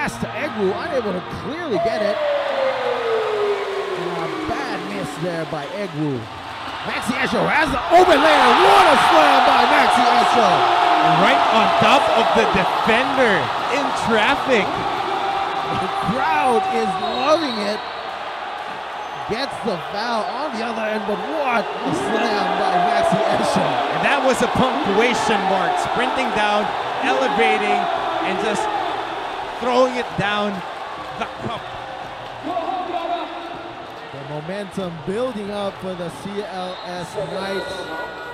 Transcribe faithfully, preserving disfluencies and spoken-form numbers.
pass to Egwu, unable to clearly get it. And a bad miss there by Egwu. Maxie Esho has the open lane. What a slam by Maxie Esho! Right on top of the defender in traffic. The crowd is loving it. Gets the foul on the other end, but what a slam by Maxie Esho. And that was a punctuation mark, sprinting down, elevating, and just throwing it down the cup. The momentum building up for the C L S Knights.